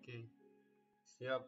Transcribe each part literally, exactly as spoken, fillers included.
Oke, siap.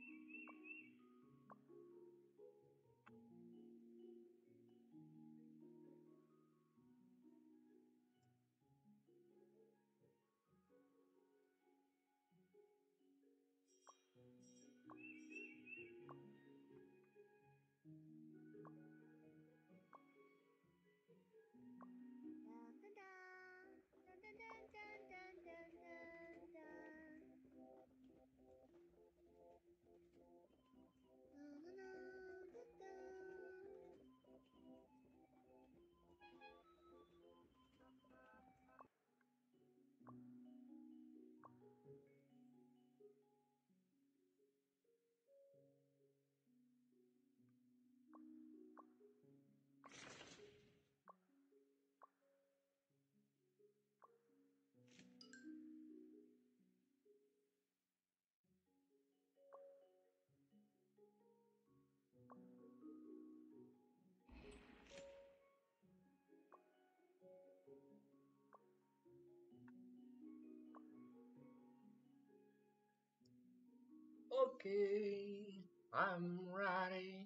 Oke, I'm ready.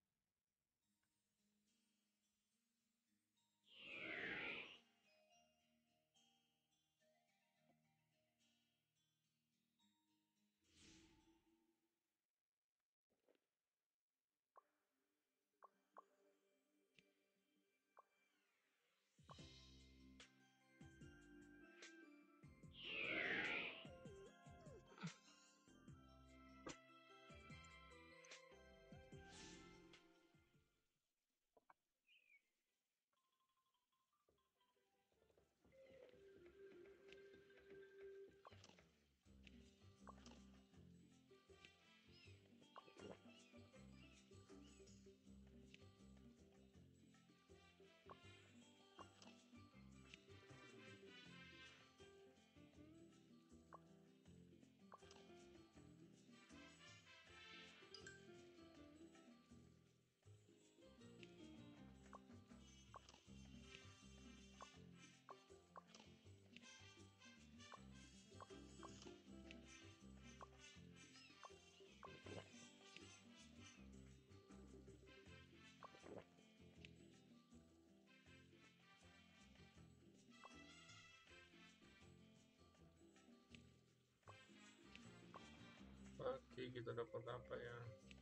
Oke, kita dapat apa ya?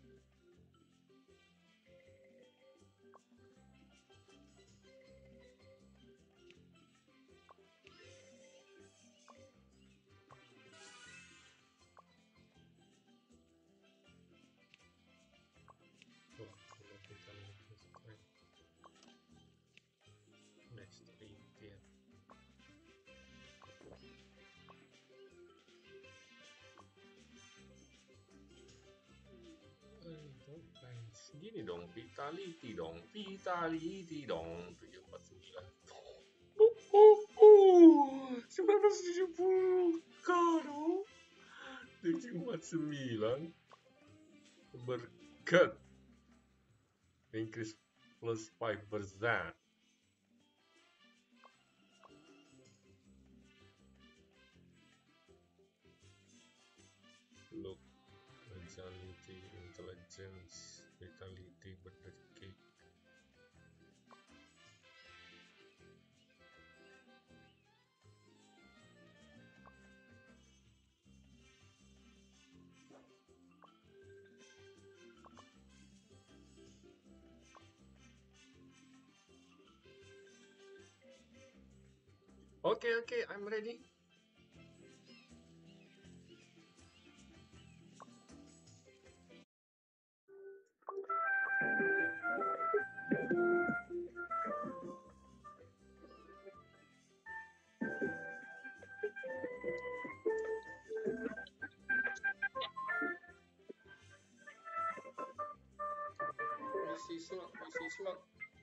Oh, sudah kita lihat next retail. Gini dong, vitality dong, vitality dong, tujuh empat sembilan. Uh, uh, uh, sembilan ratus tujuh puluh kado, tujuh empat sembilan, berkat, increase plus five percent. Look, agility, intelligence, vitality, birthday cake. Okay, okay, I'm ready. Isi slot, isi slot.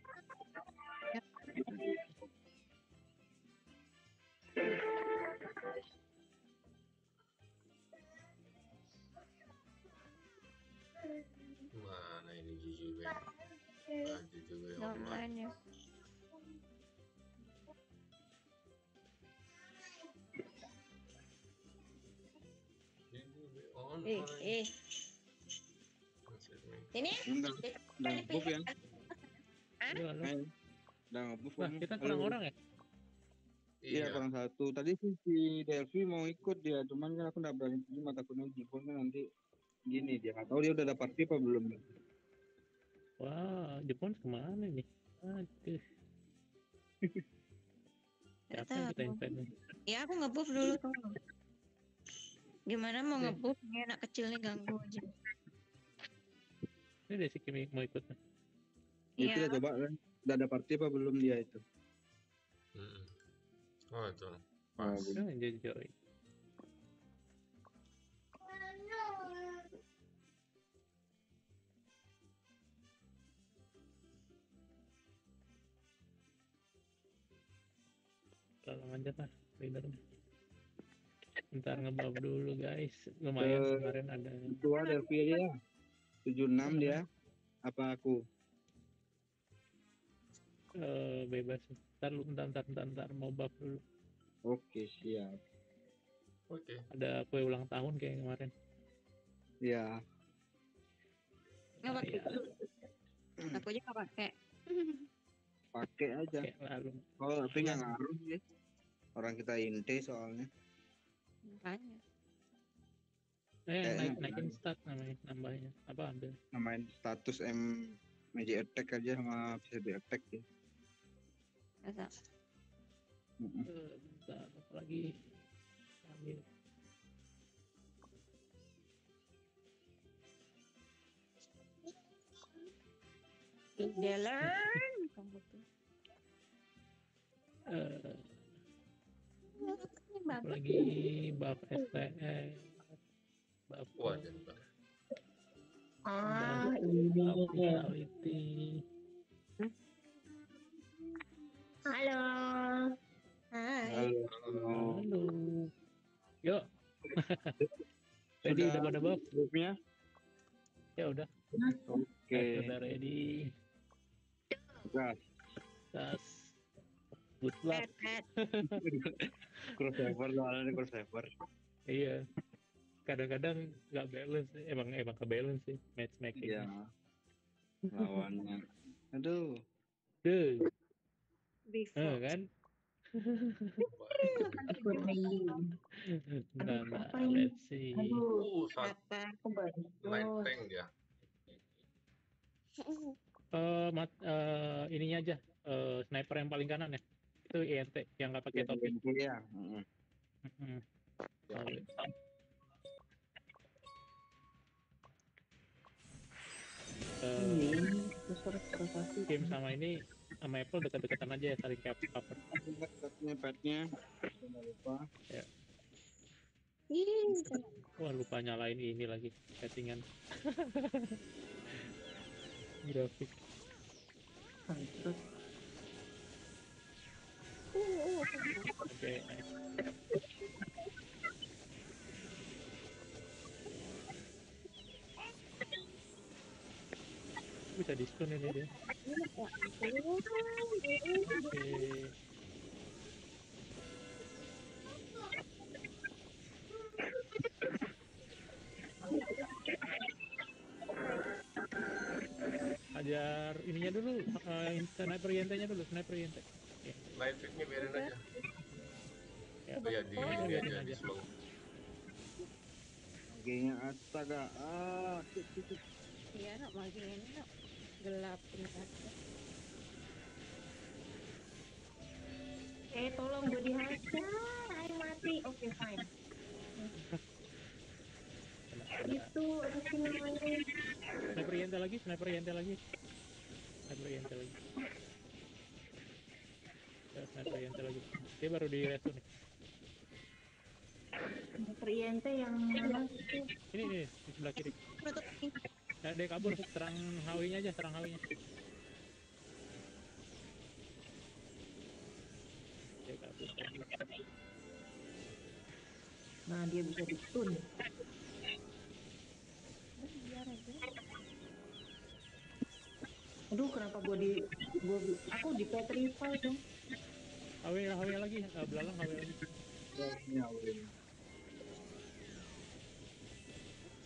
Mana ini jujur ya? Ah, jujur ya. Namanya. Jujur Eh, eh. Ini Udah, udah nge-buff ya. Halo, halo. Eh, udah nge-buff Wah, kamu. kita Halo. kurang orang ya? Iya, kurang satu. Tadi sih si Delvi mau ikut dia, cuman kan aku nggak berani terima takutnya Jipon kan nanti gini dia nggak tahu dia udah ada party apa belum. Wah, Jepun kemana nih? Aduh. nggak Siapa yang kita tahu. invite nih? Ya aku nge-buff dulu tuh. Gimana mau Oke. nge-buff? Ini anak kecil nih ganggu aja. Ini deh si Kimi mau ikut. Itu Iya. udah coba kan, udah ada party apa belum dia itu. Hmm. Oh itu Oh, pas. belum. Oh, jadi join. Tolong aja lah, leadernya. Ntar ngebab dulu guys. Lumayan Eh, kemarin ada. Ketua Delvi aja ya. tujuh puluh enam dia. Apa aku? Eh, bebas. Ntar lu, ntar, ntar, ntar, ntar mau bab dulu. Oke, siap. Oke. Ada kue ulang tahun kayak kemarin. Ya, Nggak pakai. Ya, Aku aja nggak pakai. pakai aja. kayak lalu. Oh, tapi nggak ngaruh sih. Orang kita inti soalnya. Makanya. Eh, Kayaknya naik, enggak. naikin stat namanya, nambahnya. Apa ambil? Namain status M Magic Attack aja sama P C B Attack ya. Masa? Mm-mm. Eh, bentar, apa lagi? Ambil. Dealer. Kamu tuh. Eh, Ini apa bagus. lagi buff S T S, buff Wah dan Ah, buff vitality. halo. Hai. Halo. Halo. Yuk. Ready udah pada buff? Grupnya? Ya udah. Oke. Udah ready. Gas. Tas. Good luck. Pet, pet. Crossover soalnya crossover. Iya. Kadang-kadang nggak balance, emang emang ke balance sih matchmaking. Iya. Lawannya. Aduh. Duh, eh, Before. kan? Nah, nah, let's see. Uh, saat Apa? naik tank dia. Eh, mat, eh, ininya aja, eh, sniper yang paling kanan ya. Itu I N T yang nggak pakai topi. Iya. Mm-mm. Mm-mm. Solid. Eh, game sama ini sama Apple dekat-dekatan aja ya, saling cap cover. Petnya petnya. Jangan lupa. Ih, Wah, lupa nyalain ini lagi settingan. Grafik. Oke, nice. Bisa diskon ini dia. Oke. Ajar ininya dulu, uh, sniper yentenya dulu, sniper yente. Oke. Light pick-nya biarin aja. Ya. Oh ya di Oh, ini biarin aja di aja. slow. Kayaknya astaga. Ah, cuk, cuk, cuk. iya nak lagi ini nak gelap ini tadi. Eh tolong gue dihajar, air mati. Oke fine. Kena, kena. Itu apa sih namanya? Sniper yente lagi, sniper yente lagi. Sniper yente lagi. Ya, sniper yente lagi. Dia baru di resto nih. Priente yang mana itu? Ini nih di sebelah kiri. Menutup ini. Nah, dia kabur, serang Hawinya aja, serang Hawinya. Dia kabur. Nah, dia bisa ditun. Biar aja. Aduh, kenapa gua di gua aku di petrify dong. Hawi, Hawi lagi, uh, belalang Hawi lagi. Ini awalnya.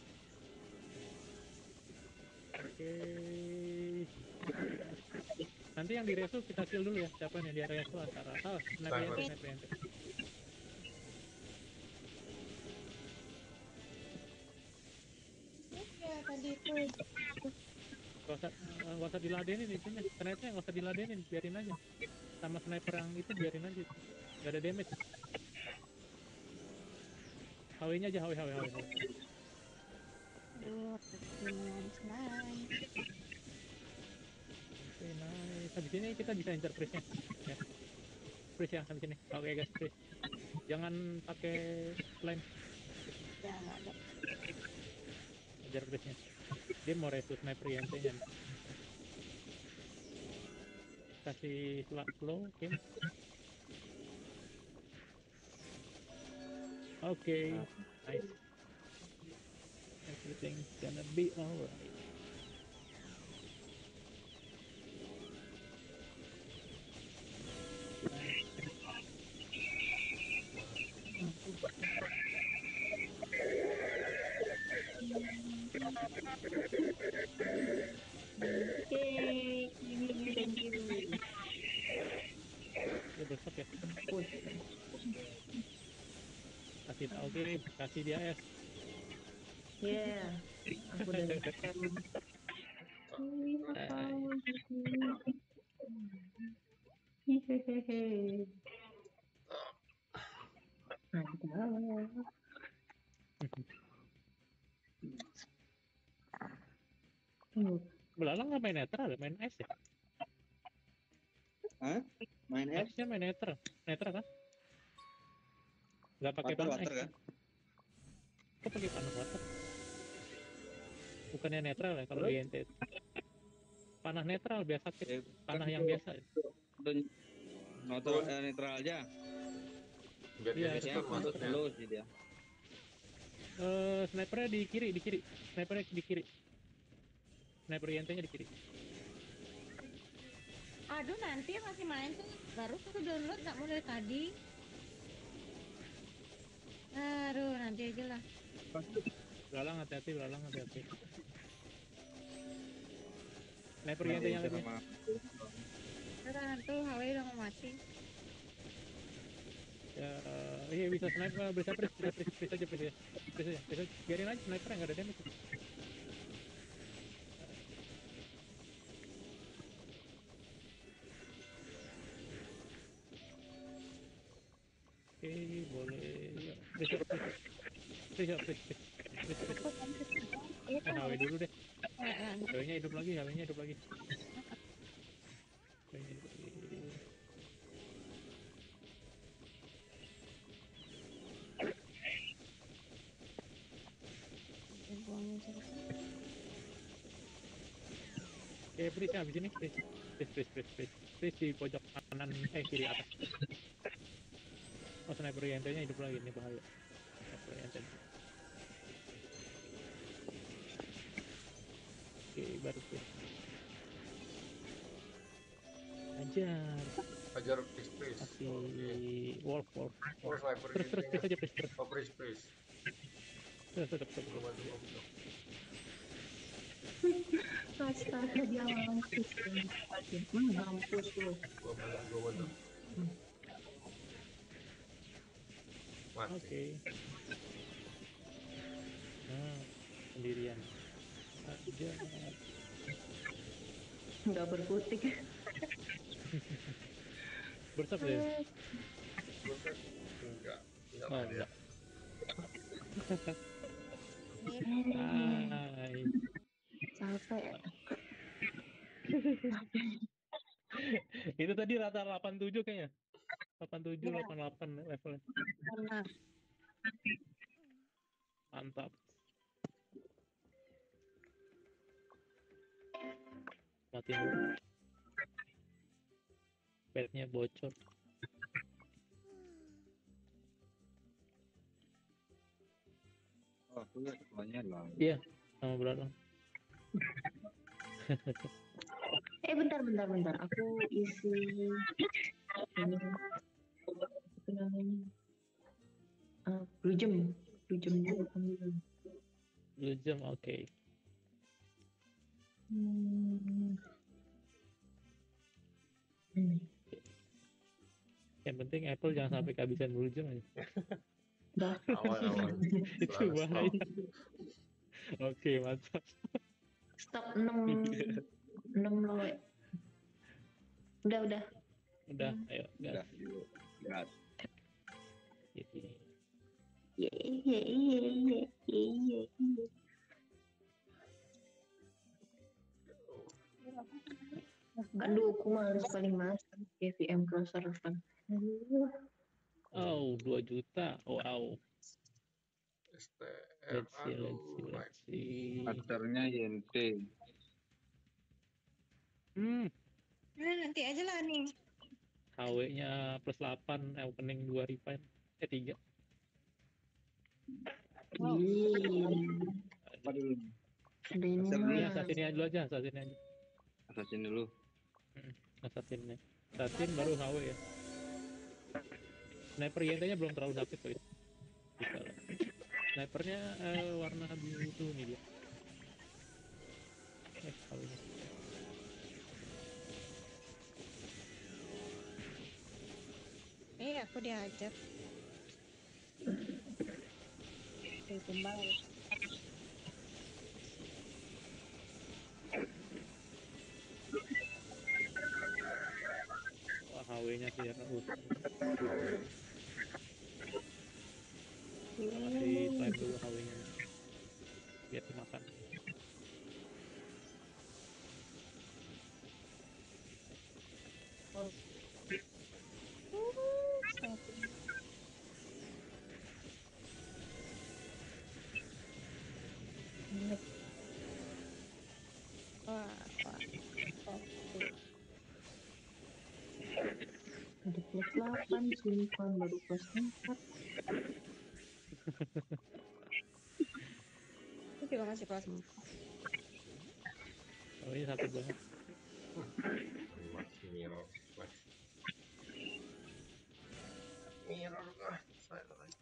Oke. Nanti yang di resu kita kill dulu ya. Siapa nih di resu antara oh sniper ente sniper ente. Ya tadi itu. Gak usah gak usah diladenin itunya. Ternyata nggak usah diladenin, biarin aja. Sama sniper yang itu biarin aja. Gak ada damage. H W-nya aja H W H W H W. H W. Aduh, nice, nice. Oke, nice. Habis ini kita bisa incer freeze-nya. Ya. Freeze ya habis ini. Oke guys, freeze. Jangan pakai line. Ya, nggak ada. Ajar freeze-nya. Dia mau resu sniper I N T-nya nih. Kasih slow, oke. Okay. Oke, okay. Nice. Everything's gonna be alright. Oke, ini thank you. Dia berstop ya. Kasih oke, okay. Kasih dia es. Yeah, aku udah hehehe. Mantap. Belalang nggak main netral, main ice ya? Hah? Main es? Ice-nya main netral, netral kan? Nggak pakai panah ice kan? Kok pakai panah water? Bukannya netral ya kalau I N T? Panah netral biasa sakit, panah yang biasa. Netral, eh, netral aja. Biar Iya, jenisnya maksudnya. Low sih dia. Uh, snipernya di kiri, di kiri. Snipernya di kiri. Sniper I N T-nya di kiri. Aduh, nanti masih main tuh. Baru aku download nggak mau dari tadi. Aduh, nanti aja lah. Belalang hati-hati, belalang hati-hati. Sniper I N T-nya lagi. Sekarang tuh H W udah mau mati. Ya, iya bisa sniper, bisa freeze, bisa freeze, freeze aja, freeze aja, freeze aja, freeze aja. Biarin aja sniper yang nggak ada damage. Oke, boleh. Ya, freeze ya, freeze. Freeze ya, freeze, freeze, freeze, freeze. Eh, H W dulu deh. H W-nya hidup lagi, H W-nya hidup lagi. H W-nya hidup lagi. Oke, freeze ya abis ini, freeze, freeze, freeze, freeze, freeze, freeze di pojok kanan, eh kiri atas. Oh, sniper I N T-nya hidup lagi, ini bahaya. Sniper I N T. Oke, baru freeze. Ajar. Ajar please please. Kasih wolf, wolf. Oh, sniper Terus, terus, freeze aja, freeze, terus. Oh, please please. Terus, terus, terus. Astaga, dia mampus. Hmm, mampus lu. Gua bantu, gua bantu. Mati. Oke. Okay. Nah, sendirian. Aja. Nggak berkutik. Bersap ya? Enggak, enggak Oh, ada. Hai. Capek. Itu tadi rata delapan puluh tujuh kayaknya. delapan puluh tujuh, delapan puluh delapan levelnya. Mantap. Matiin dulu. Bednya bocor. Oh, aku lihat ketuanya lah. Iya, sama belalang. Eh, bentar, bentar, bentar. Aku isi ini apa namanya? Uh, Blue Gem, Blue Gem dulu. Blue Gem, oke. Okay. Hmm. Hmm. Yang penting Apple jangan sampai kehabisan buljum aja. Dah. Awan-awan. Itu Selalu bahaya. stop. Oke, mantap. Stop enam enam loh. Udah udah. Udah, ayo gas. Udah, yuk. Gas. Gitu. Ye ye ye ye ye ye. Aduh, aku mah harus paling mas K V M crosser kan. Oh, dua juta. Wow. S T R. Let's see, let's see, Aduh. let's see. Masternya Y N T. Hmm, Nah, nanti aja lah nih. H W-nya plus delapan, opening dua refine. Eh, tiga. Wow. Apa dulu? Ada ini Asal Ini dulu. assassinnya dulu aja, assassinnya aja. Assassin dulu. Assassinnya. Assassin baru H W ya. Sniper Y N T-nya belum terlalu sakit kok itu. Bisa lah. Snipernya eh, warna biru nih dia. Eh, H W-nya. Eh, aku diajak. Oke, kembali. Wah, H W-nya sih ya. Uh. Kasih slime dulu H W-nya. Biar dimakan. Wah, wah. Oke. ada plus delapan silikon baru plus empat. Aku juga masih kelas empat. Oh, ini sakit banget. Mas mirror. Mas. Mirror lah. Saya lagi.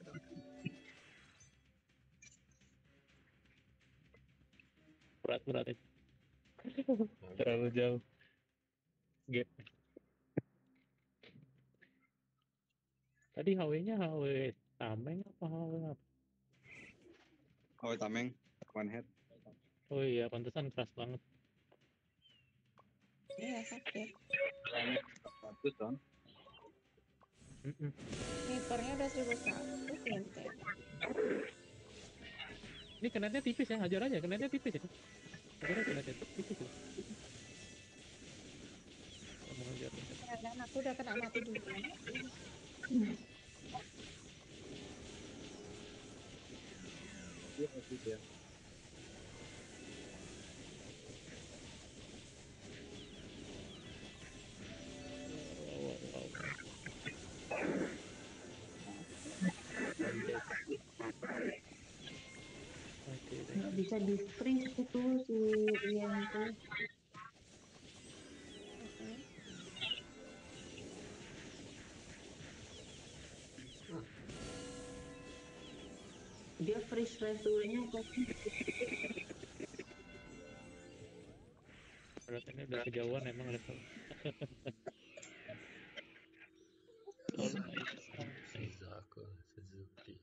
Berat berat itu. Terlalu jauh. Gap. Tadi H W-nya H W tameng apa H W apa? Oh, tameng. One head. Oh iya, pantesan keras banget. Iya, sakit. seratus dong. Mm-mm. Snipernya udah seribu seratus T N T. Ini kenetnya tipis ya, hajar aja, kenetnya tipis ya. Hajar aja, kenetnya tipis ya. Kamu hajar. Ya, dan aku udah kena mati juga. Dia pasti dia. Wow, wow, wow. Oke, deh. Nggak bisa di freeze itu si Ian tuh. Mhm. Dia freeze levelnya pasti. Berat ini udah kejauhan emang level. Oh, nice. Suzaku. Suzuki.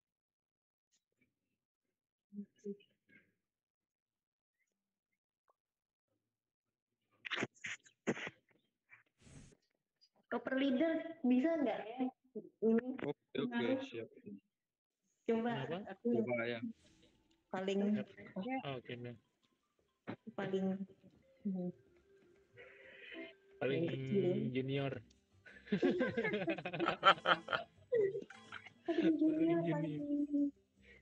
Copper leader bisa nggak ya? Ini Oke, oke, siap. coba Kenapa? aku yang Coba ya. paling Oh, oke, nih. paling Paling kecil. junior. Paling junior, Paling paling junior.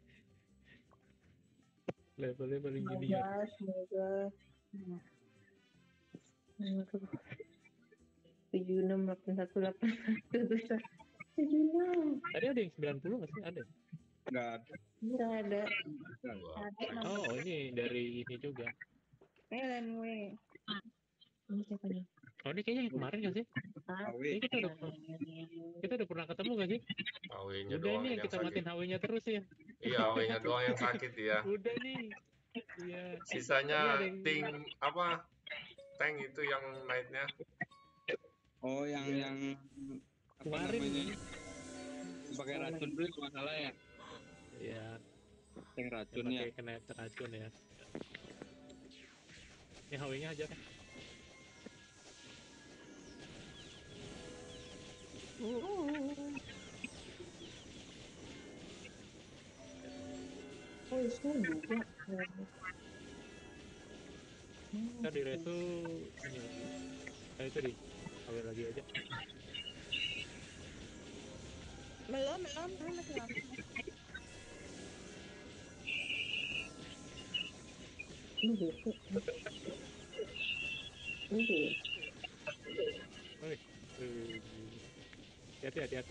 Levelnya paling junior. semoga semoga tujuh enam delapan satu delapan satu tujuh enam Tadi ada yang sembilan puluh nggak sih? Ada. Nggak ada. nggak ada. Wah. Ada nomor Oh, ini dari ini juga. L W. Ini siapa nih? Oh, ini kayaknya yang kemarin nggak sih? Ah, Awe. Ini kita udah kita udah pernah ketemu nggak sih? H W-nya Udah doang ini yang yang kita sakit. matiin H W-nya terus ya. Iya, H W-nya doang yang sakit ya. Udah nih. Iya. Sisanya Ada yang- ting apa? Tank itu yang knight-nya. Oh, yang Iya. yang apa Kemarin namanya? ini. Pakai racun dulu itu masalah ya. Iya. Yang racun ya. Pakai kena racun ya. Ini H W-nya aja kan. Oh, itu juga. Kita di resu ini lagi. Nah, itu di H W lagi aja. Belum, belum, belum masih lama. Ini bete. Ini bete. Woi. eh, Hati-hati, hati-hati.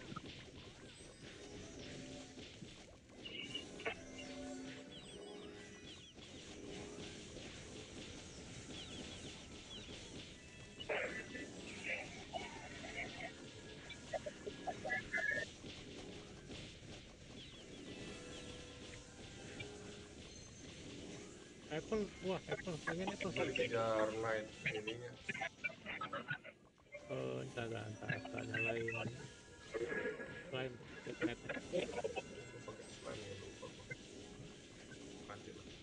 Apple, wah Apple, pengen Apple. Dikejar knight ininya. Oh, entar, entar, entar, entar nyalain slime internetnya. Lu pakai slime ya lupa gua. Mati lah.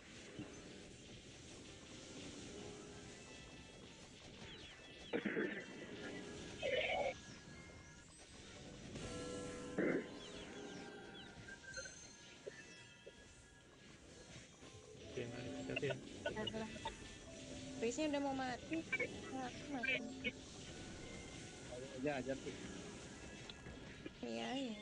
Oke, nah, hati-hati ya. Adalah. Prisnya udah mau mati. Nah, aku mati. Aja aja tuh. Iya, iya.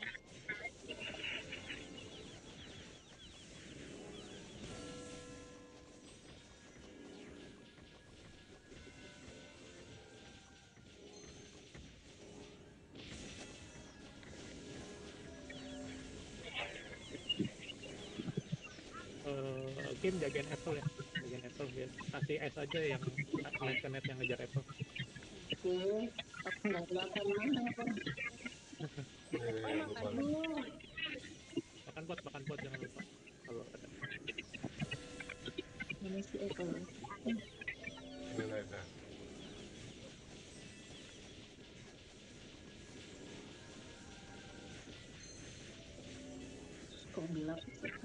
Eh, Kim jagain Apple ya, jagain Apple biar kasih S aja yang net ke net yang ngejar Apple. Oke. Aku nggak kelihatan mana apa. Nih, lupa lu. Makan pot, makan pot jangan lupa. Kalau ada. Ini si Apple. Ini knight-nya. Kok gelap?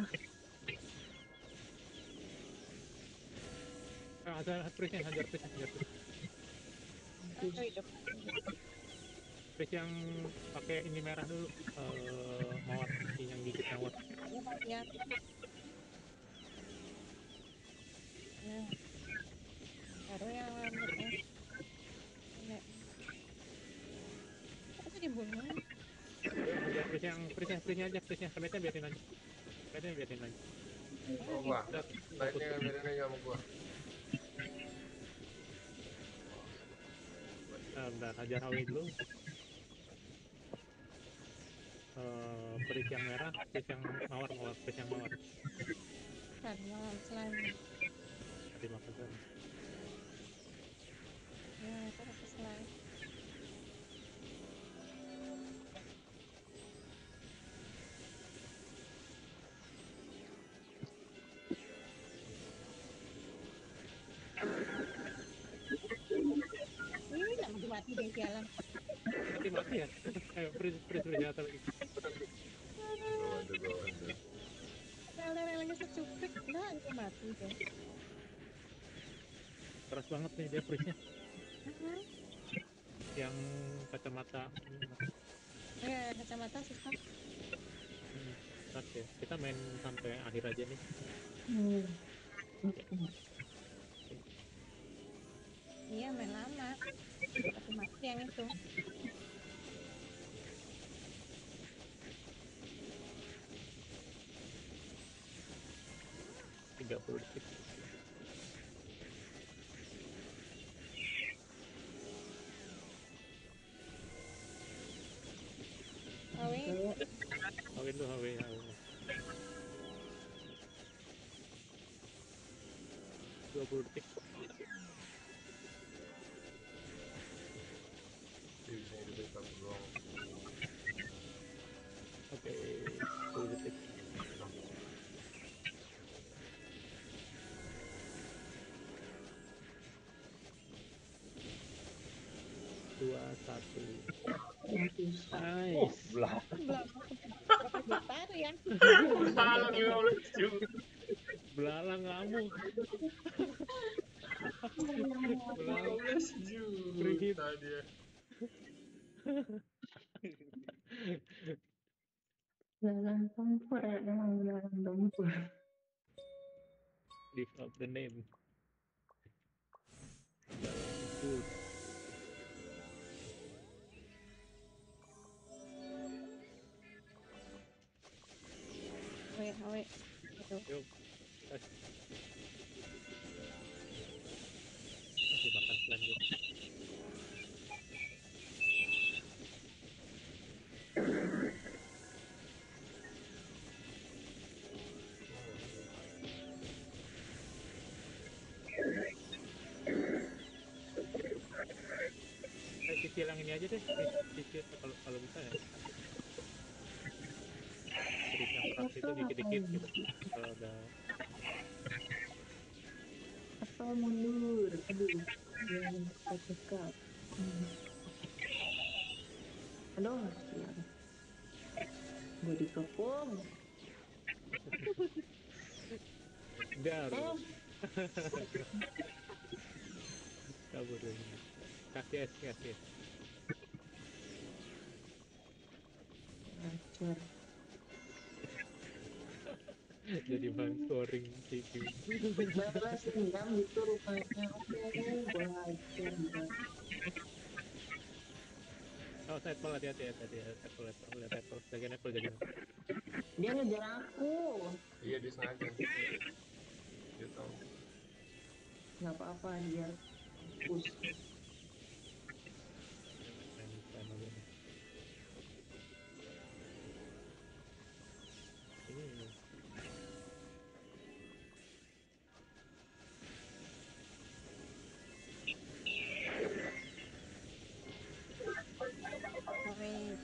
Ah, ada Prisnya, hajar Prisnya, hajar Pris. Aku hidup. Pris yang pakai ini merah dulu, eh mawar, yang gigit mawar. Ya, ya. Nah. Baru yang rambutnya. Nek. Aku dibunuh. Hajar Pris yang Prisnya, Prisnya aja, Prisnya, kemetnya biarin aja. Kemetnya biarin aja. Oh, wah. Knight-nya biarin aja sama gua. Nah, bentar, hajar H W dulu. Eh, Pris yang merah, Pris yang mawar, mawar, Pris yang mawar. Kan, malam selain. Tadi makan kan. Ya, itu aku selain. Ih, nggak mati mati deh jalan. Mati mati ya. Ayo, Pris, Pris, Pris, jatuh lagi. Gua bantu, gua bantu. Kalau lagi secuplik, nah itu mati deh. Keras banget nih dia Prisnya. Mhm. Yang kacamata. Ya, kacamata susah. Hmm, keras ya. Kita main sampai akhir aja nih. Hmm. Iya, main lama. Tapi mati yang itu. tiga puluh detik. Awi, Hawin dulu, hawin, hawin. dua puluh detik. Dia bisa hidupin satu doang. Oke, sepuluh detik. Satu. Mampus. Oh, Nice. belah. Belalang berapa juta tuh ya? Belalang lima belas juta. Belalang ngamuk. lima Belalang. belas Free hit. juta dia. Belalang tempur ya, emang belalang tempur. Leave out the name. Belalang tempur. Awe, awe. Aduh. Yuk. Kasih. Kasih makan slime gue. Eh, cicil yang ini aja deh. Cicil kalau kalau bisa ya. Terus yang keras itu dikit-dikit gitu. Kalau udah Atau mundur, aduh, yang dekat. Hmm. Aduh, sial. Gue dikepung. dar. Eh, Kabur dari. Kasih es, kasih es. hancur. Jadi bahan scoring T V. Balas dendam gitu rupanya. Oke, gue hancur. Oh, saya apple hati-hati ya tadi ya. Apple, apple, lihat apple. Jagain apple, jagain apple. Dia ngejar aku. Iya, dia sengaja. Dia tahu. Nggak apa-apa, biar push. Main slime aja nih. Ini. Awe.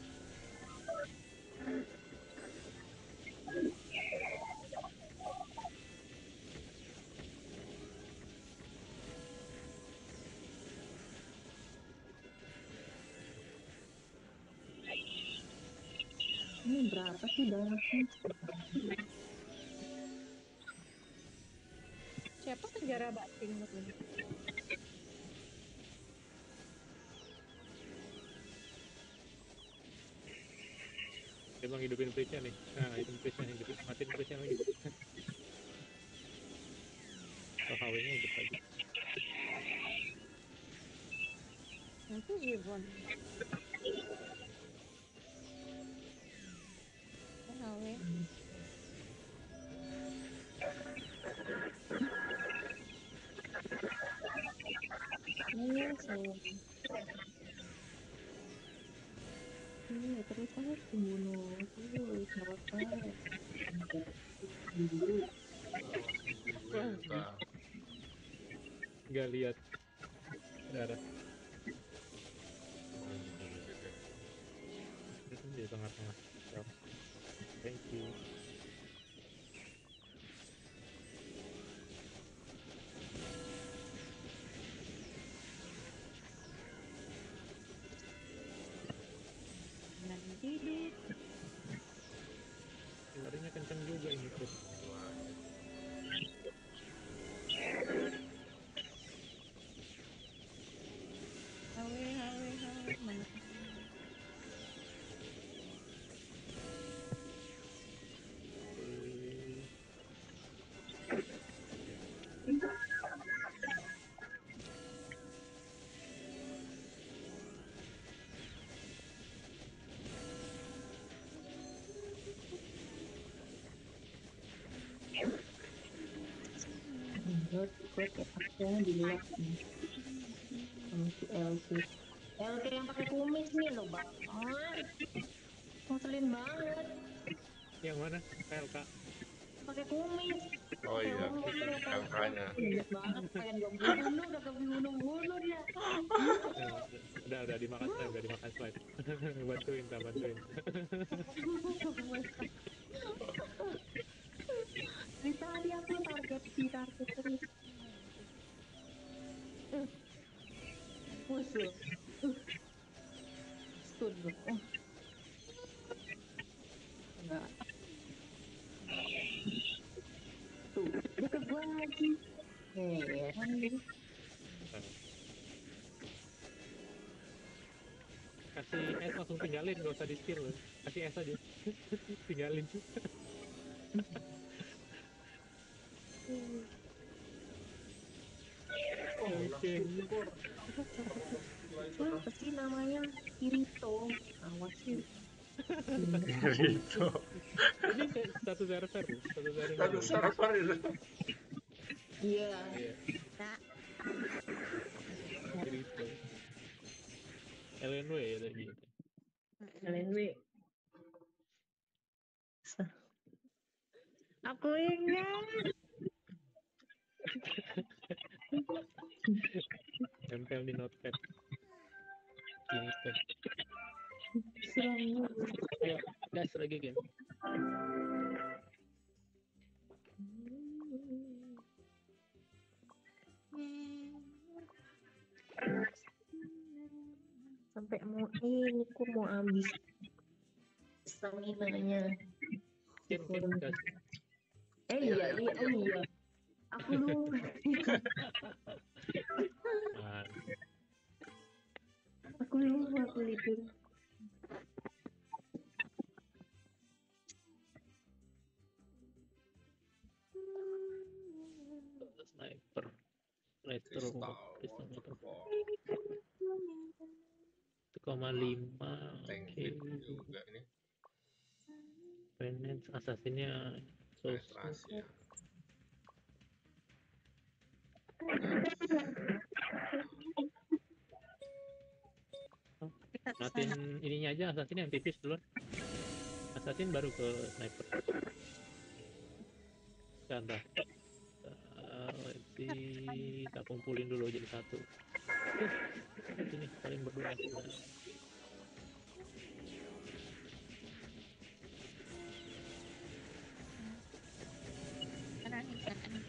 Ini berapa sih darahnya? Siapa penjara batin ini? Dia bang hidupin bridge-nya nih. Nah, hidupin bridge-nya, hidupin, matiin bridge-nya lagi. Oh, H W-nya hidup lagi. Nanti Zibon. Awe. Iya, saya. Iya, terus harus membunuh. Terus, nggak apa-apa. Dulu. Awas gigi gue luka. Nggak lihat darah. Oh, gigi gue situ. Di tengah-tengah. So, thank you. Hidup. Larinya kenceng juga ini tuh. Awe, awe, awe. Mana? Gue gue akhirnya di lock nih. Sama si L C. L C yang pakai kumis nih loh bang. Ngeselin banget. Yang mana? K L K. Pakai kumis. Oh iya, L L-nya. Banget pengen gue bunuh lu, udah gue bunuh bunuh dia. Udah, udah dimakan slime, udah dimakan slime. Bantuin, tak bantuin. Dari tadi aku target si target terus. Uh. Musuh. Uh. Iya. Kasih es langsung tinggalin, nggak usah di skill loh. Kasih es aja. Tinggalin. Oh, Oke. syukur. Siapa sih namanya? Kirito. Awas sih. Kirito. Ini se- satu server loh, satu server. Satu loh. server itu. Iya. Iya. Nah, Kirito. L N W ya tadi. L N W. Aku ingat. Tempel di notepad. Kirito. Selalu. Ayo, gas lagi game. Sampai mau ini ku mau habis stamina-nya. Ken, Ken, gas. Eh iya iya oh iya. Aku lupa. Nah, Aku lupa aku tidur. sniper. Retro. Kristal Pistol sniper. waterfall. satu koma lima. Tank Oke. juga ini. Finance assassinnya so Penetrasi ya. kita kesana. matiin ininya aja, assassin yang tipis dulu. Assassin baru ke sniper. Sebentar. Uh, let's see, kita kumpulin dulu jadi satu. Oke, sini kalian berdua. Nah. Sana nih, sana nih.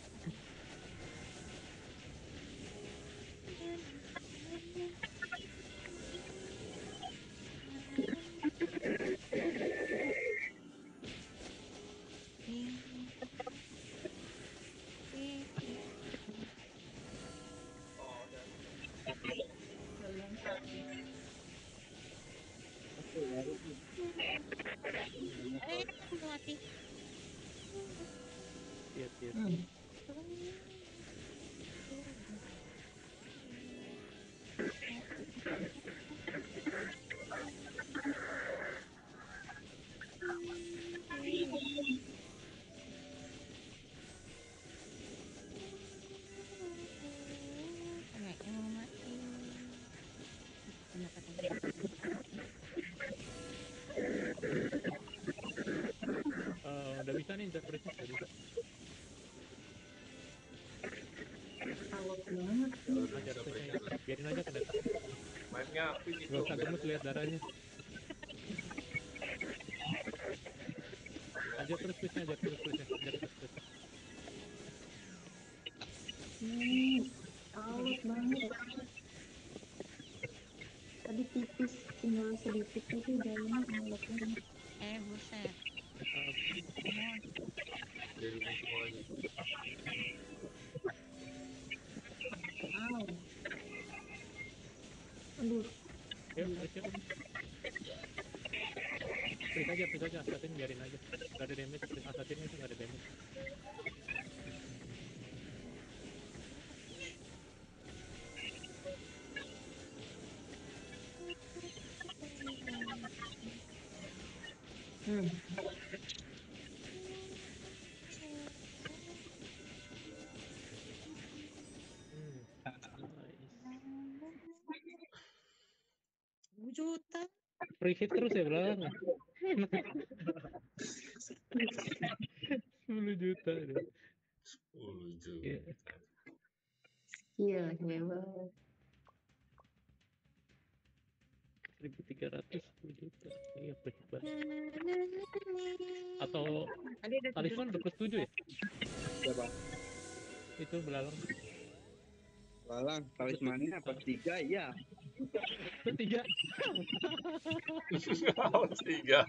Eh, aku mati. Siap, siap. Hmm. Kayaknya mau mati. Kenapa tadi? Uh, udah bisa nih interpretasi, udah bisa. Alot banget. Ajar saja, biarin aja kena. Mapnya aktif itu. Gak usah gemes lihat darahnya. Ajar terus terusnya, ajar terus terusnya, ajar terus terus. Hmm. Alot banget. Tadi tipis tinggal sedikit itu jalannya alot banget. Eh, buset. Uh, Jadi ini semuanya. Wow. Aduh. yuk, terus yuk. Please aja, please aja, assassin biarin aja. Gak ada damage, assassin itu gak ada damage. Hmm. Hmm, nice. sepuluh juta. Free hit terus ya belakang. sepuluh juta deh. sepuluh juta. Iya. Iya, hebat. seribu tiga ratus sepuluh juta. Iya, free hit banget. Atau Tadi ada talisman udah plus tujuh ya? Coba. Itu belalang. Walang, talismannya apa tiga ya? Tiga. Oh, tiga.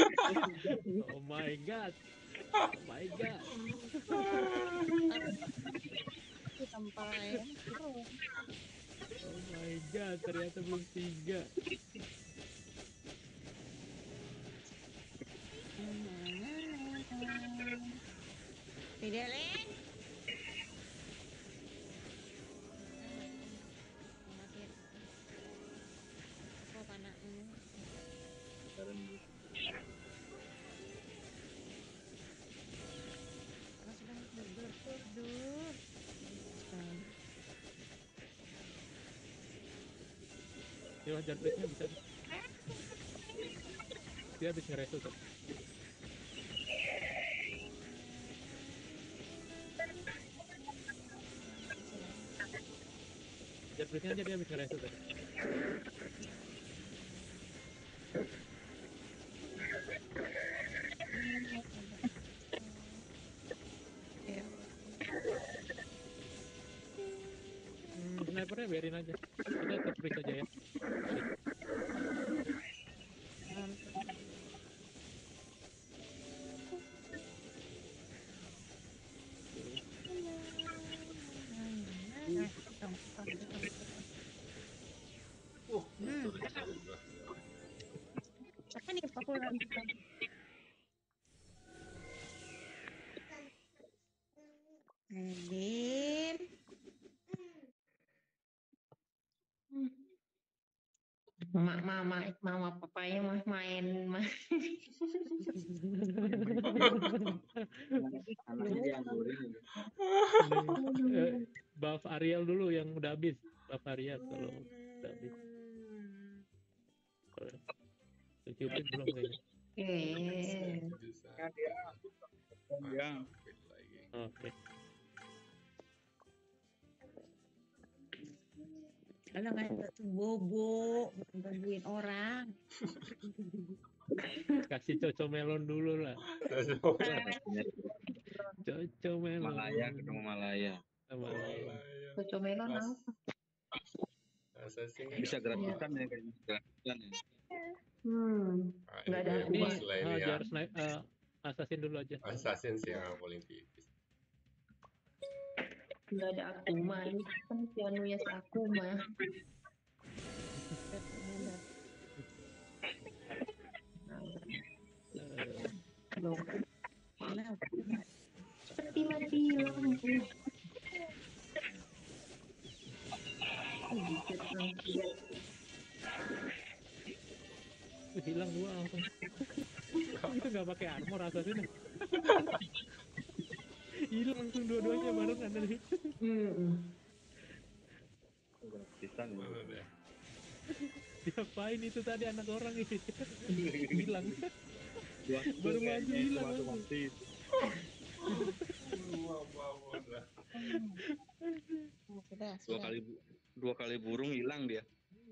Oh my god. Oh my god. kepala ya. Oh my god, ternyata belum tiga. Fidelin. Apa pana? Dia jar breaknya bisa. Dia habis ngeresu tuh. Jar breaknya aja dia habis ngeresu tadi. Hmm, snipernya biarin aja. Kita tetap freeze aja ya. Uh, itu juga. Apa nih populer? Din. Mama, mama, mama papanya mah main mah. Anaknya dianggurin. Eh, buff Ariel dulu yang udah habis. Buff Ariel kalau udah habis. Cupid belum kayaknya. Eh, Bisa. Ya, dia. Ya. Wait lagi. Oke. Kalau nggak bobo, bantuin orang. Kasih coco melon dulu lah. Coco melon. Malaya ketemu Malaya. Malaya. Coco melon Mas. apa? Assassin Bisa gratisan ya kayaknya. Gratisan ya. Hmm, Ah, nggak ada ini Ini pas lah ini uh, ya. jar snipe, uh, assassin dulu aja. Assassin sih yang paling tipis. nggak ada Akuma. Ini kan si anunya si Akuma. Uh, Loh, seperti mati lampu. Buset, langsung. uh, hilang dua langsung. Itu nggak pakai armor assassin. Hilang langsung dua-duanya barengan tadi. Hmm. Gratisan ya. Mana deh? Diapain itu tadi anak orang ini? Hilang. Dua, Baru maju hilang waktu langsung. mati. Wah, wah, dah. Sudah, Dua sudah. kali bu- dua kali burung hilang dia.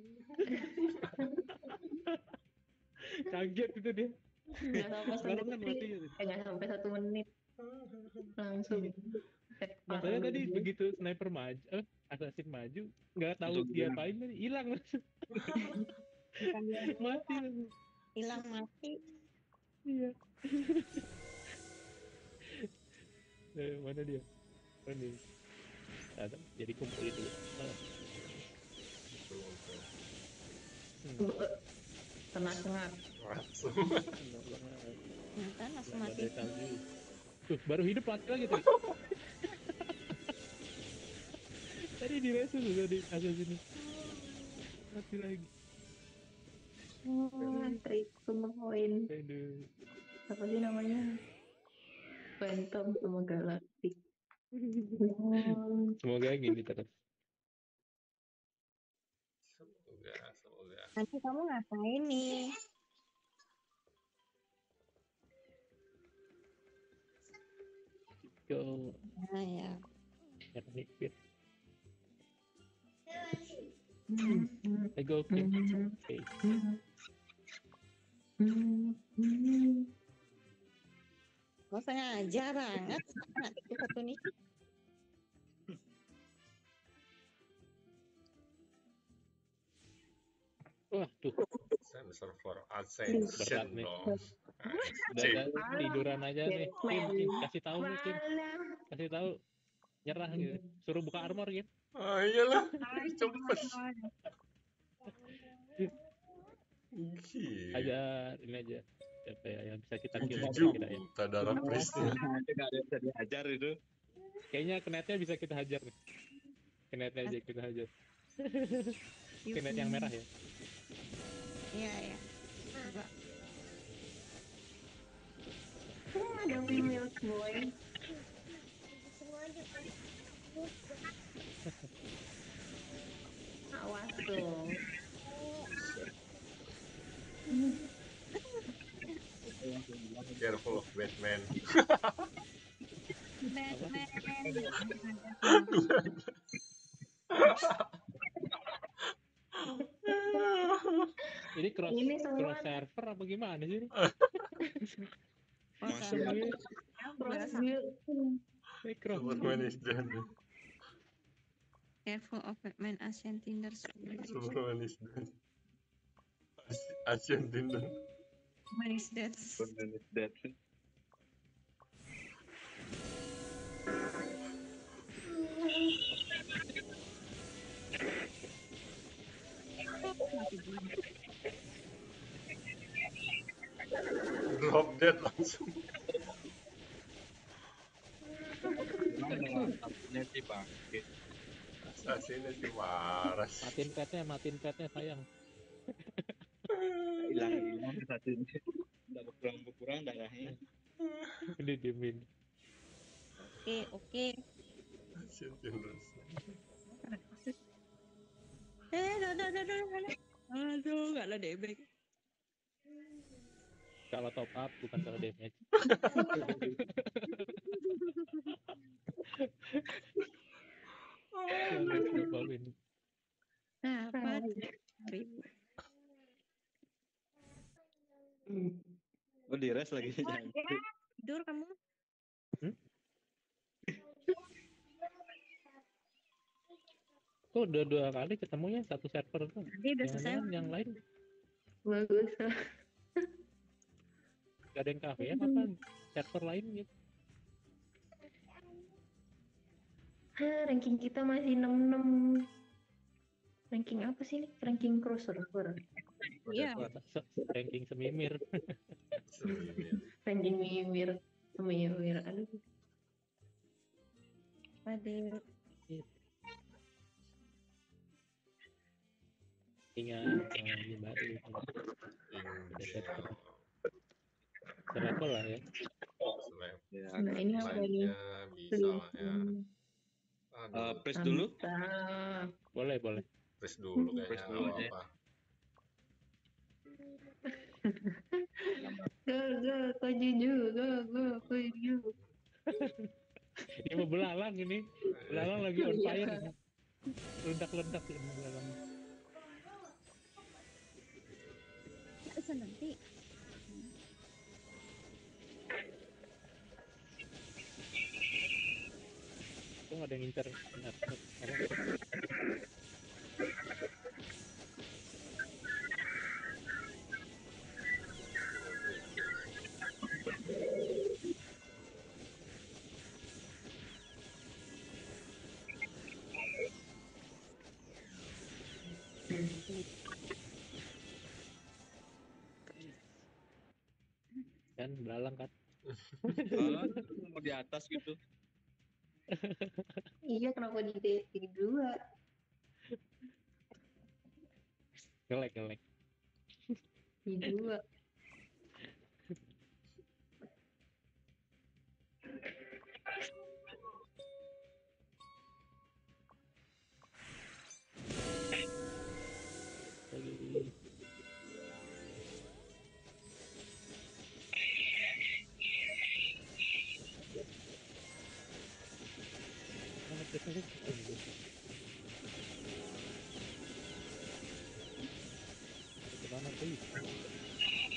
Kaget itu dia. Nggak sampai satu Barengan menit. mati. Eh, nggak sampai satu menit. Langsung. Makanya tadi begitu sniper maju, eh, assassin maju, nggak tahu Langsung dia hilang. apain tadi, hilang langsung. Mati langsung. Hilang mati. Iya. Eh, mana dia? Mana dia? Ada, jadi kumpulin dulu. Ah, hmm, Tengah-tengah. Langsung. enak banget. Nyata langsung Nggak mati. ada salju. Tuh, baru hidup mati lagi tuh. Tadi di resu tuh tadi assassin. Mati lagi. Oh, trik poin. Aduh. Apa sih namanya? Phantom sama Galactic. Semoga gini terus. Semoga, semoga. Nanti kamu ngapain nih? Go. Nah ya. Yang nipit. I go okay. Okay. Gak sengaja banget. Nah, itu satu nih. Wah, tuh. Sensor for ascension Berat nih. dong. Udah ada tiduran aja nih. Kim, Kim, kasih tahu nih Kim. Malah. Kasih tahu. nyerah gitu. Suruh buka armor gitu. Ah iyalah, cepet. Gila. Aja ini aja. Siapa ya yang bisa kita kill Jujur, kira ya. tak ada darah priestnya. Itu nggak ada yang bisa dihajar itu. Kayaknya kenetnya bisa kita hajar nih. Kenetnya aja kita hajar. Kenet yang merah ya. Iya, iya. Coba. Oh, ada female boy. Awas dong. Careful of Batman. Batman. Ini cross Ini semua cross server apa gimana sih ini? Masih Masa ada. cross berasa build. Ini cross. Batman is dead. careful of Batman Asian Tinder. Superman is dead. As- Asian Tinder. What is that? Batman is dead. Drop dead langsung. Artinya sih bangkit. Assassinnya sih waras. Matiin petnya, matiin petnya sayang. Hilang hilang satu ini. Udah berkurang berkurang darahnya. Ini diemin. Oke, oke. Asian Tinder. Eh, aduh, aduh, aduh, aduh, aduh. Aduh, nggak ada debek. Kalau top up bukan kalau damage. Cobain. Nah, apa? Ribu. Oh di rest lagi jangan. Tidur kamu? Tuh udah dua kali ketemunya satu server tuh. Tadi udah selesai. Jangan-jangan yang lain Bagus. gak ada yang kafe ya apa server lain gitu. Hah, ranking kita masih enam puluh enam. Ranking apa sih ini? Ranking cross server. Iya. Se- se- ranking semimir. Ranking mimir. Mimir. Aduh. Pada Ingat oh, ini baru selevel lah ya. Ya. Nah, ini apa nih? bisa lah ya. Eh, Aduh, press dulu. Mantap. Boleh boleh. press dulu Press kayaknya dulu nggak aja. apa-apa. Go, go, koju juga, go, koju. Ini mau belalang ini. Belalang lagi on fire. Ledak-ledak ini belalang. bisa nanti. Itu nggak ada yang ngincer. Benar. Apa? Kan belalang kan. Oh, mau di atas gitu. Iya, kenapa di dating dua? Gelek gelek. Di dua. Lagi. Mana biasanya gitu. Ke mana tuh?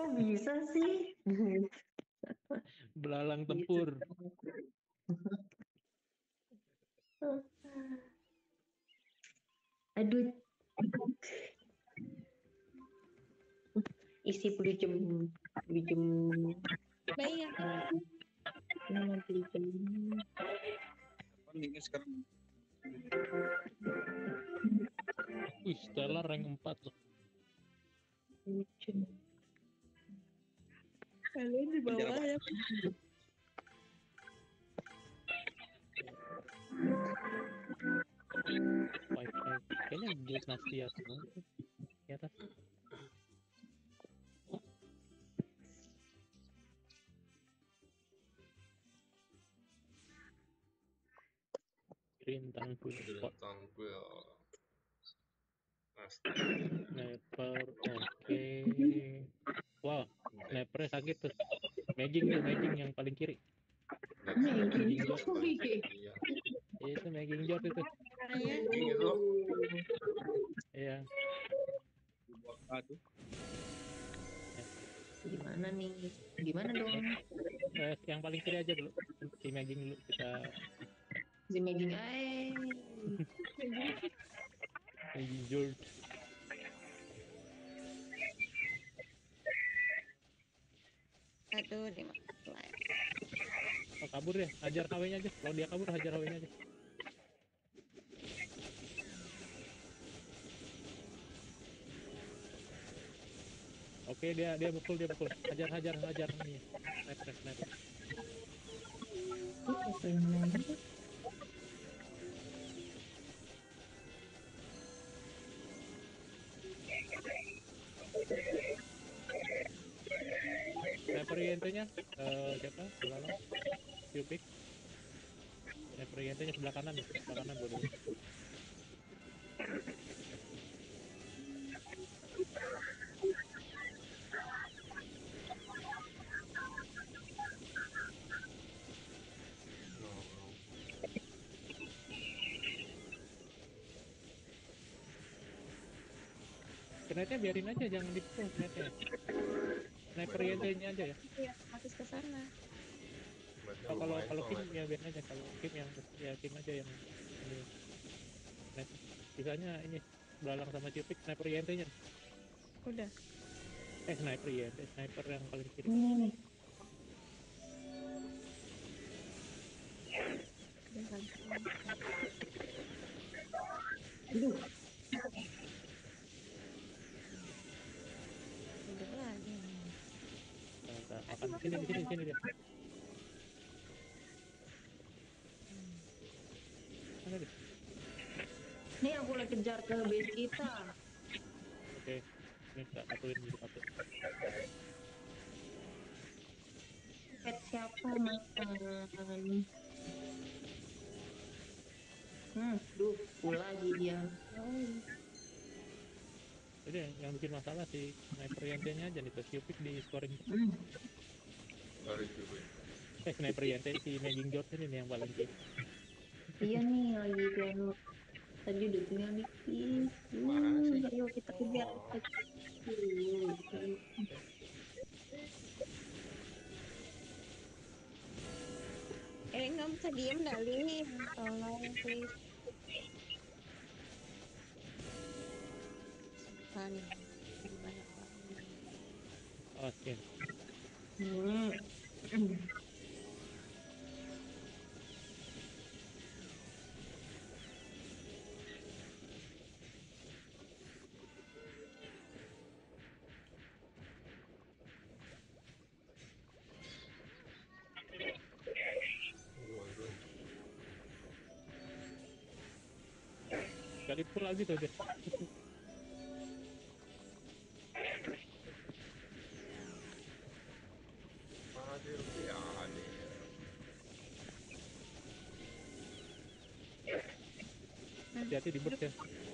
Kok bisa sih? Belalang tempur. Aduh. Isi pelujem, pelujem. Bayar. Mana pelujem? Linknya sekarang. Wih, Stella rank empat loh. Pelujem. Kalian di bawah ya. Five, five. Kayaknya guild Nastia semua sih. Di atas. Rintang pun pot. Bintang gue. Pasti. Sniper, oke. Wow, snipernya sakit tuh. Maging tuh, maging yang paling kiri. Maging. Jor. Iya. Itu maging jor itu. Ya. Ini gitu. Iya. Aduh. Gimana nih? Gimana dong? Eh, yang paling kiri aja dulu. Si maging dulu kita. Si Maging ay. Maging jor. Satu lima. Oh, kabur ya, hajar K W-nya aja. Kalau dia kabur, hajar K W-nya aja. Oke, dia dia pukul, dia pukul. Hajar, hajar, hajar nih. Sniper, sniper. Apa yang lagi? Sniper Yente-nya, uh, siapa? Belalang. Cupik. Sniper Yente-nya sebelah kanan, sebelah kanan bodoh. Kernetnya biarin aja, jangan dipukul kernetnya. Sniper Yente-nya aja ya. Iya, harus ke sana. Oh, kalau kalau Kim ya biarin aja, kalau Kim yang ya Kim aja yang ini. Sniper. Sisanya ini belalang sama Cupik, sniper Yente-nya. Udah. Eh, sniper Yente, sniper yang paling kiri. Ini nih. Aduh. Udah lagi. Nah, makan di sini, di sini, di sini dia. Mana dia? Nih aku lagi kejar ke base kita. Oke, ini kita satuin dulu satu. Pet siapa makan? Hmm, duh, full lagi dia. Oh. Jadi yang, yang bikin masalah si sniper Yente-nya aja nih, tuh Cupik di scoring. Hmm. Dari Cupik. Eh, sniper Yente, si Maging George ini nih yang paling kiri. Iya nih lagi piano. Tadi udah tinggal dikit. Mana Uh, sih? ayo kita kejar. Oh. Uh, ayo. Eh, nggak bisa diem Dali. Tolong, please. Kan, gimana Pak? Oke. Hmm. Kali pul lagi tuh dia. Hadir ya hadir. Hati-hati di bird ya.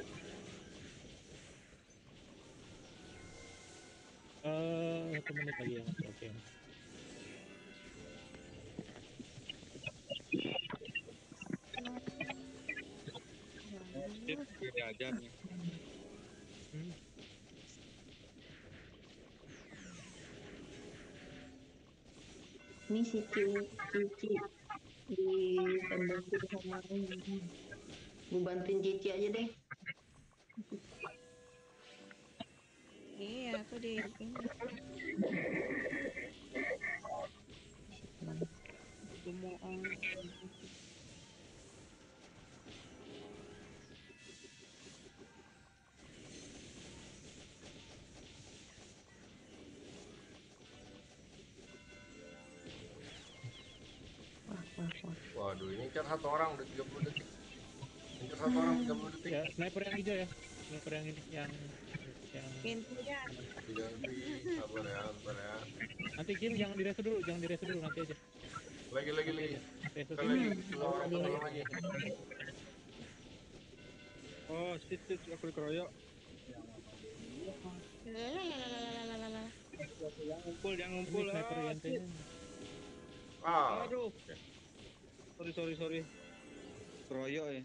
Eh, satu menit lagi ya, Mas. Oke. Dia diajar nih. Hmm. Ini si Cici ditembakin sama ini. Gue bantuin Cici aja deh. Iya, aku di ini. Gemoong. Wah, wah, wah. Waduh, ini ngincar satu orang udah tiga puluh detik. Ngincar satu orang tiga puluh detik. Ya, sniper yang hijau ya. Sniper yang ini yang yang Intinya Diganti, sabar ya, sabar ya. nanti Kim jangan diresu dulu, jangan diresu dulu nanti aja. Lagi, lagi, lagi. Resu Sekali lagi, dua orang tolong lagi. Oh, sit sit aku dikeroyok. lalalalalalala. Yang ngumpul, yang Ini ngumpul. sniper Ah, ente-nya. Ah, aduh. Sorry, sorry, sorry. Keroyok ya.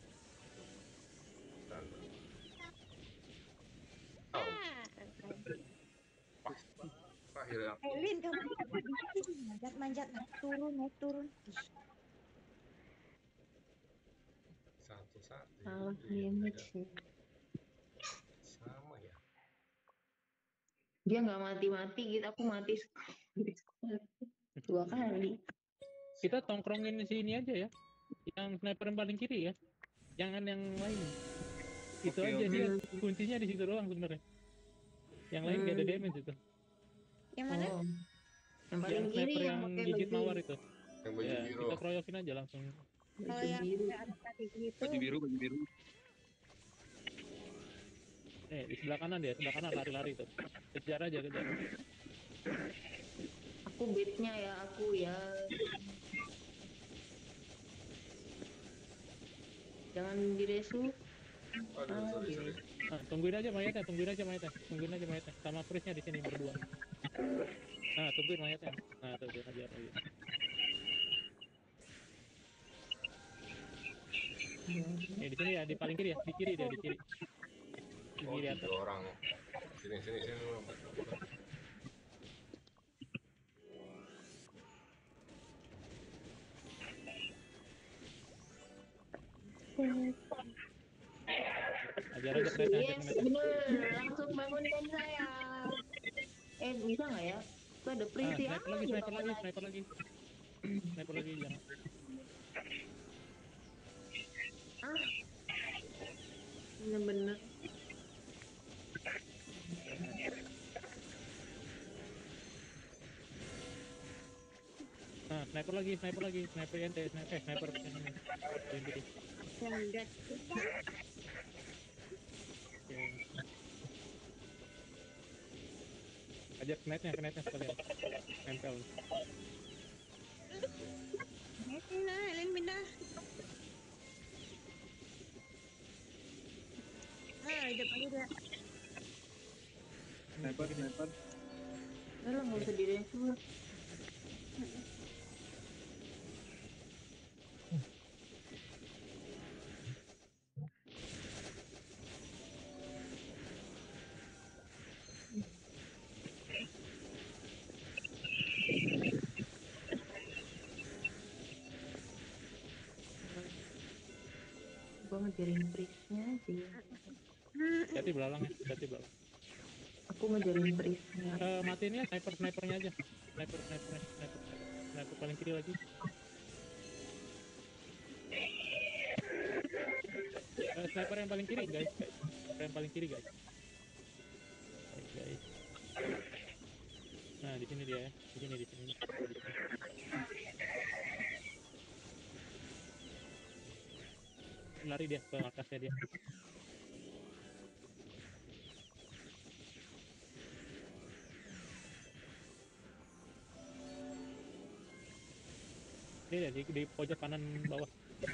oh, terakhir ya. Elin, kamu manjat-manjat naik turun, naik turun. Satu-satu. Salah Itu ya, image beda. sih. Sama ya. Dia nggak mati-mati gitu, aku mati sekali. Dua kali. Kita tongkrongin di sini aja ya. Yang sniper yang paling kiri ya. Jangan yang lain. Itu Oke, aja oke. sih kuncinya di situ doang sebenarnya. Yang lain nggak ada Hmm. damage itu. Yang mana? Oh. Yang paling Yang kiri sniper yang yang pakai gigit baju mawar itu. Yang baju Ya, biru. kita keroyokin aja langsung. Kalau baju yang biru. ada tadi gitu. Baju biru, baju biru. Eh, di sebelah kanan dia, sebelah kanan lari-lari tuh. Kejar aja, kejar. Aku beatnya ya, aku ya. Jangan diresu. Aduh, Ah, sorry, dia. sorry. Nah, tungguin aja mayatnya, tungguin aja mayatnya, tungguin aja mayatnya. Sama Prisnya di sini berdua. Nah, tungguin mayatnya. Nah, tuh dia ajar lagi. Eh, di sini ya, di paling kiri ya, di kiri dia, di kiri. Di Oh, kiri tiga atas. orang. Sini, sini, sini. Ajar aja mayatnya, ajar Yes, mayatnya. bener. Langsung bangunkan saya. Eh, bisa nggak ya? Itu ada Ah, pretty sniper lagi, aja sniper bangun lagi, sniper lagi. Sniper lagi, jangan. Ah, bener-bener. Nah, sniper lagi, sniper lagi, sniper ente, sniper, eh, sniper yang ini. Paling kiri. Yang dead. Oke. Ajar knightnya, knightnya sekalian. Nempel. Pindah, Elin pindah. Ah, hidup aja dia. Sniper, sniper. Udah lah, nggak usah diresu. Gue ngejarin prisnya sih. Hati belalang ya, hati belalang. Aku ngejarin prisnya. Eh, matiin ya sniper snipernya aja. Sniper snipernya, sniper sniper paling kiri lagi. Eh, sniper yang paling kiri guys, guys. Sniper yang paling kiri guys. Baik guys. Nah di sini dia ya, di sini di sini. Di sini. Lari dia ke markasnya dia. Dia di, di pojok kanan bawah.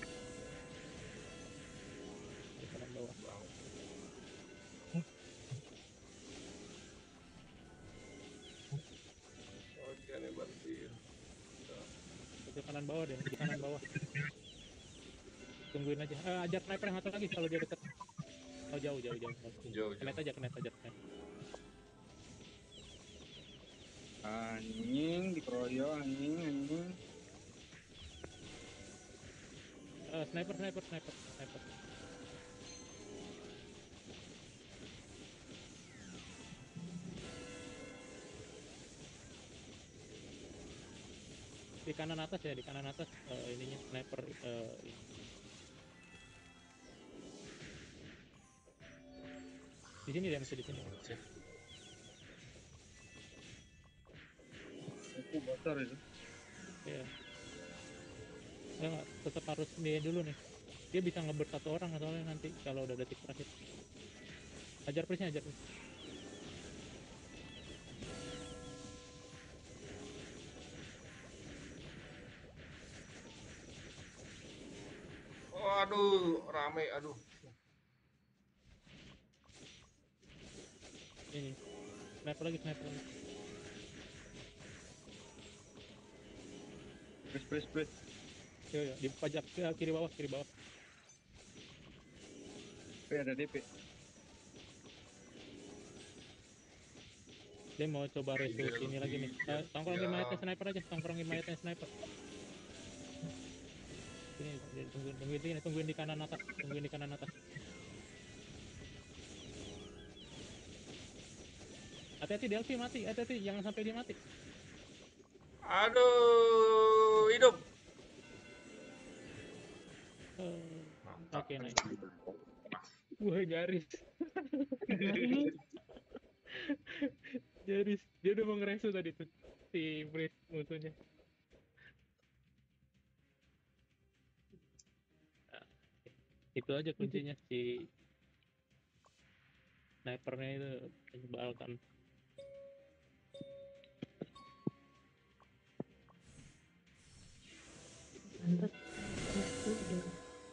Di kanan bawah. Oke, nih bantuin. Pojok kanan bawah deh, di kanan bawah. Tungguin aja. Eh, ajar sniper yang satu lagi kalau dia dekat. Oh jauh jauh jauh. Jauh, Kenet jauh. aja, kenet aja, kenet. Anjing dikeroyok anjing anjing. Eh, sniper, sniper, sniper, sniper. Di kanan atas ya, di kanan atas eh, ininya sniper eh, ini. Di sini dia masih di sini. Aku bocor itu. Iya. Ya nggak, tetap harus dia dulu nih. Dia bisa ngebut satu orang soalnya nanti kalau udah detik terakhir. Ajar prisnya, ajar pris. Oh, aduh, rame, aduh. Ini. Sniper lagi, sniper lagi. Pres pres pres. Yo yo, di pajak ke kiri bawah, kiri bawah. P ada D P. Dia mau coba resus ini lagi nih. Eh, tongkrongin Ya. mayatnya sniper aja, tongkrongin mayatnya sniper. Sini, dia tungguin, tungguin sini, tungguin di kanan atas, tungguin di kanan atas. Hati-hati Delphi mati, hati-hati jangan sampai dia mati. Aduh, hidup. Eh, Mantap. Oke, nice. Wah, garis. Garis. Dia udah mau ngeresu tadi tuh. Si Breeze musuhnya. Nah, itu aja kuncinya si snipernya itu menyebalkan. Pantas aku udah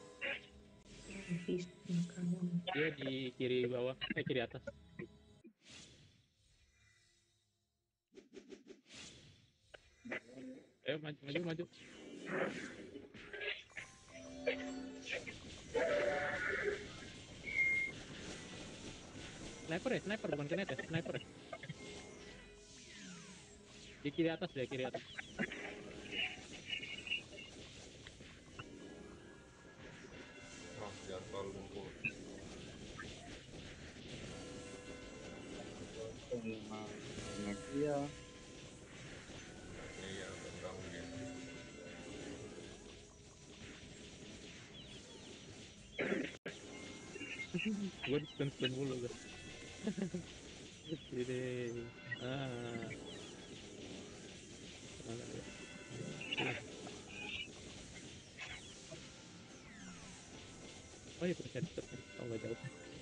habis makanan. Dia di kiri bawah, eh kiri atas. Ayo maju, maju, maju. Sniper ya, sniper bukan kenet ya, sniper ya. Di kiri atas deh, kiri atas. Oh, jangan terlalu ngumpul. Iya. Iya, terganggu dia. Gue di stun stun mulu gue. Ini, ah. Mana ya? Oh iya persen, persen. Oh nggak jauh.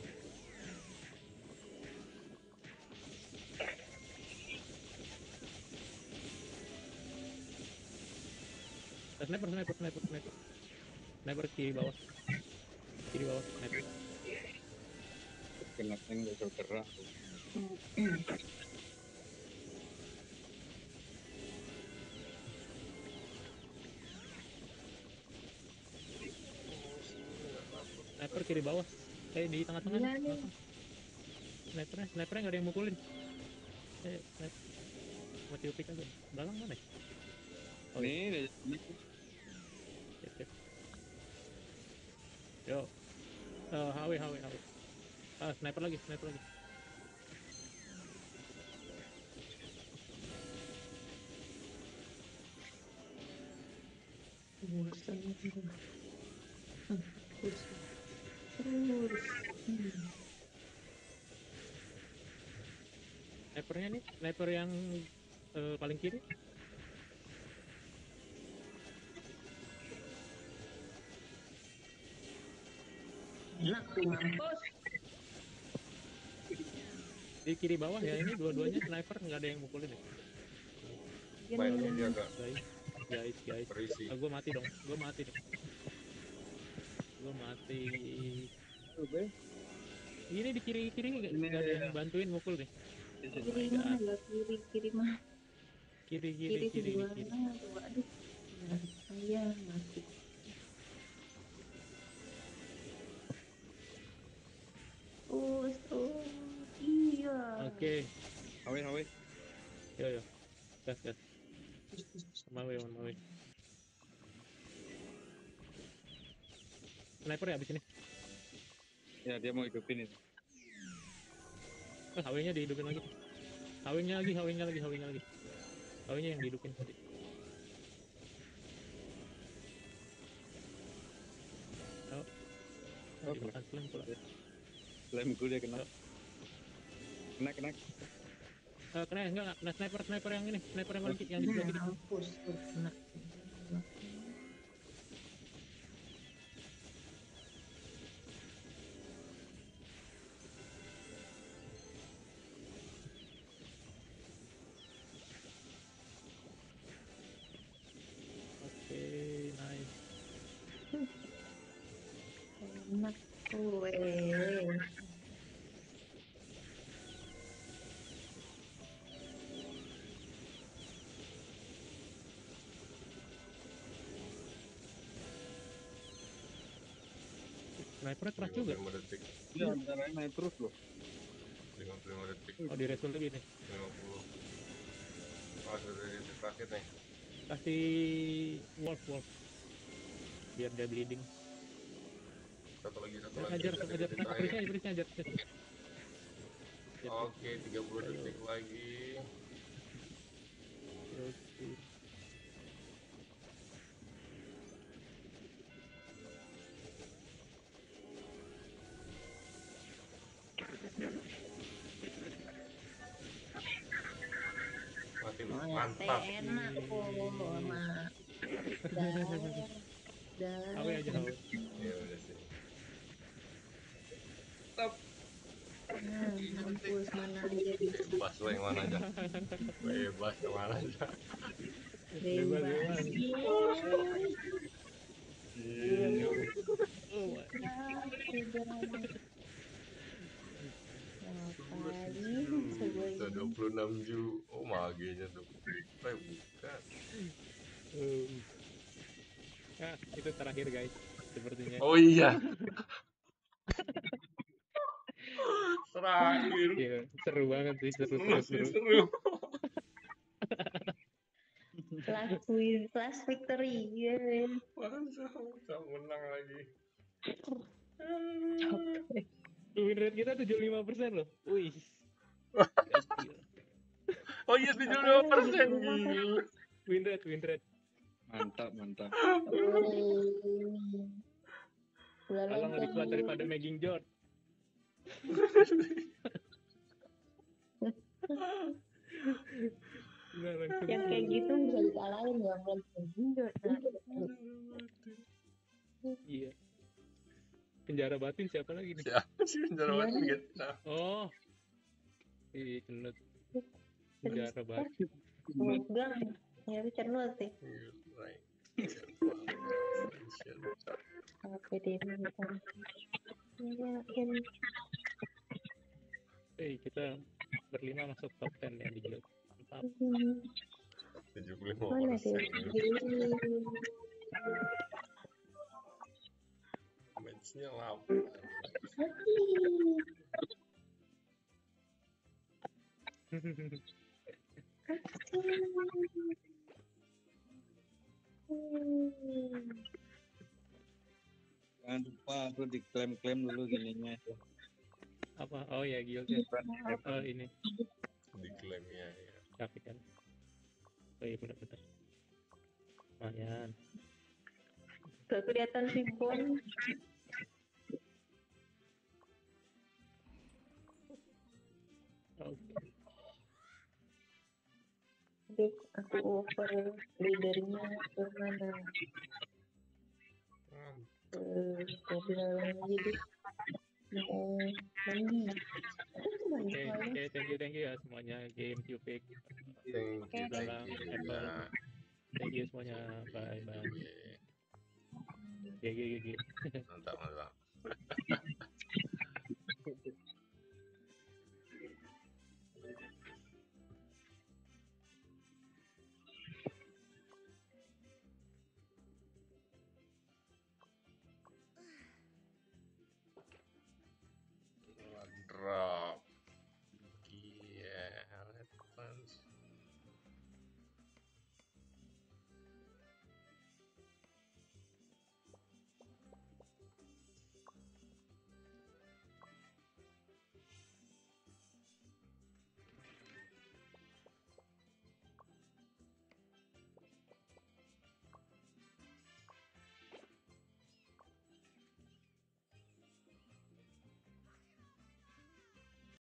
Eh, Sniper, sniper, sniper, sniper. Sniper kiri bawah. Kiri bawah, sniper. Kena tank gak bisa gerak. Sniper kiri bawah. Eh di tengah-tengah. Gila nih, nih. tengah-tengah. Snipernya, snipernya nggak ada yang mukulin. Eh, sniper. Mati upik aja. Dalang mana ya? Oh, iya. Nih, ada ini. Sip, sip. Yo. Eh, H W, H W, H W. Ah, sniper lagi, sniper lagi. Bosan aku. Hmm, terus terus. Hmm. Snipernya nih, sniper yang eh, paling kiri. Enak tuh mampus. Di kiri bawah ya, ini dua-duanya sniper, nggak ada yang mukulin ya. Baiknya dia agak Guys, guys, guys. berisi. Ah, gue mati dong, gue mati dong. Gue mati. Ini di kiri kiri nggak Ini nggak ada dia. yang bantuin mukul nih. Kiri mana ya? Kiri kiri mah. Kiri kiri Kiri kiri dua kiri. tuh. Aduh. Ya, saya mati. Terus terus. Iya. Oke, Hawe hawe. yo yo. sama win. Sniper ya abis ini. Ya dia mau hidupin itu. Eh, H W-nya dihidupin lagi. H W-nya lagi, H W-nya lagi, H W-nya lagi. H W-nya yang dihidupin tadi. Oh. Oh, dimakan slam pula. Slam gue dia kena. Kena kena. Eh, kena enggak, enggak, kena sniper, sniper yang ini, sniper yang paling yang di sebelah kiri. Mampus tuh kena. Oke, nice. Enak gue. Snipernya keras juga. lima puluh detik. Dia antara naik terus loh. lima puluh lima detik. Oh, di resul lagi nih. lima puluh. Oh, sudah di detik terakhir nih. Kasih wolf wolf. Biar dia bleeding. Satu lagi, satu Eh, lagi. Hajar, detik hajar, terakhir. Iblisnya, Iblisnya hajar. Oke, tiga puluh detik lagi. Oke. Mati lu. Oh, Mantap. enak kok, mak. Dah, dah. Awe aja awe. Ya udah sih. Nah, mampus mana aja bisa. Bebas lo yang mana aja. Bebas yang mana aja. Bebas, Bebas. bebas. Iya. Oh, my. Ngapain Bisa sebuah dua puluh enam ju. Oh, magenya tuh. Eh, bukan. Um. Ah, itu terakhir guys, sepertinya. Oh iya. Terakhir. Iya, seru banget sih, seru seru Masih seru. seru. last win, last victory, ya. Masa bisa menang lagi. Win rate kita tujuh puluh lima persen loh. Wih. Oh iya, tujuh puluh lima persen. Win rate, win rate. Mantap mantap. Udah Kalau lebih kuat daripada Megging George. Nah, langsung. yang kayak gitu bisa dikalahin ya, mulai jujur. Iya. Penjara batin siapa lagi nih? Siapa sih penjara batin gitu? Nah, Oh. Ih, cenut. Penjara batin. Megang, ya itu cernut sih. right. Apa dia bukan? Ya, kan. Eh, kita berlima masuk top sepuluh ya di guild. Mantap. tujuh puluh lima Mana persen. dia? Matchnya delapan. Jangan lupa tuh diklaim-klaim dulu gininya. Apa? Oh ya, guild ya. Oh, ini. Diklaim ya, ya. Tapi kan. Oh iya, benar-benar. Lumayan. Gak kelihatan sih, Bon. Oke. Aduh, aku over leadernya ke mana? Ke ke dalam jadi mau mandi. Oke, oke, thank you, thank you ya semuanya. Game Cupid. Thank you, thank Dalam you. Apple. Nah, Thank you semuanya. Bye, bye. oke. G G G G. Mantap, mantap.